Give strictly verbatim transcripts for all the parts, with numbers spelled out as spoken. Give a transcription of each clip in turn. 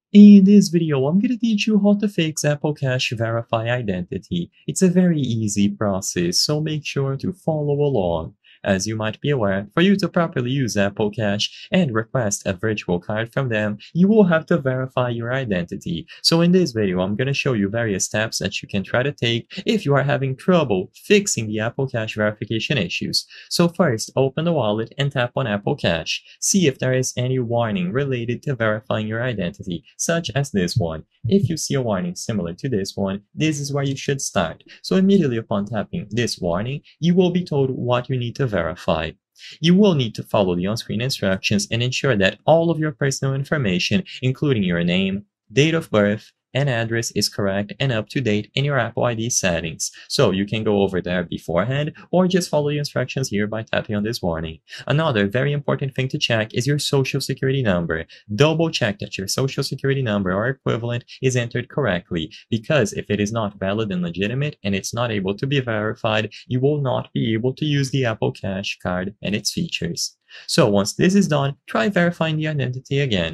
In this video, I'm going to teach you how to fix Apple Cache Verify Identity. It's a very easy process, so make sure to follow along. As you might be aware, for you to properly use Apple Cache and request a virtual card from them, you will have to verify your identity. So in this video, I'm going to show you various steps that you can try to take if you are having trouble fixing the Apple Cache verification issues. So first, open the wallet and tap on Apple Cache. See if there is any warning related to verifying your identity, such as this one. If you see a warning similar to this one, this is where you should start. So immediately upon tapping this warning, you will be told what you need to verify. You will need to follow the on-screen instructions and ensure that all of your personal information, including your name, date of birth, and address is correct and up to date in your Apple I D settings. So you can go over there beforehand or just follow the instructions here by tapping on this warning. Another very important thing to check is your social security number. Double check that your social security number or equivalent is entered correctly, because if it is not valid and legitimate and it's not able to be verified, you will not be able to use the Apple Cache card and its features. So once this is done, try verifying the identity again.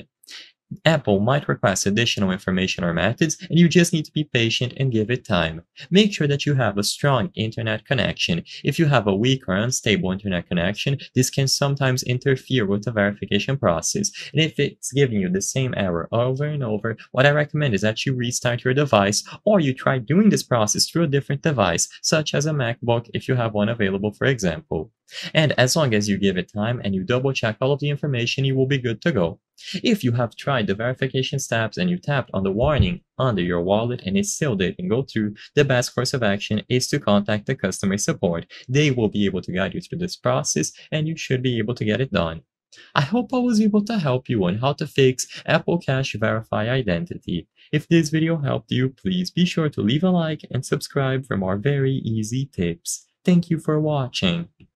Apple might request additional information or methods, and you just need to be patient and give it time. Make sure that you have a strong internet connection. If you have a weak or unstable internet connection, this can sometimes interfere with the verification process. And if it's giving you the same error over and over, what I recommend is that you restart your device, or you try doing this process through a different device, such as a MacBook if you have one available, for example. And as long as you give it time and you double check all of the information, you will be good to go. If you have tried the verification steps and you tapped on the warning under your wallet and it still didn't go through, the best course of action is to contact the customer support. They will be able to guide you through this process and you should be able to get it done. I hope I was able to help you on how to fix Apple Cache Verify Identity. If this video helped you, please be sure to leave a like and subscribe for more very easy tips. Thank you for watching.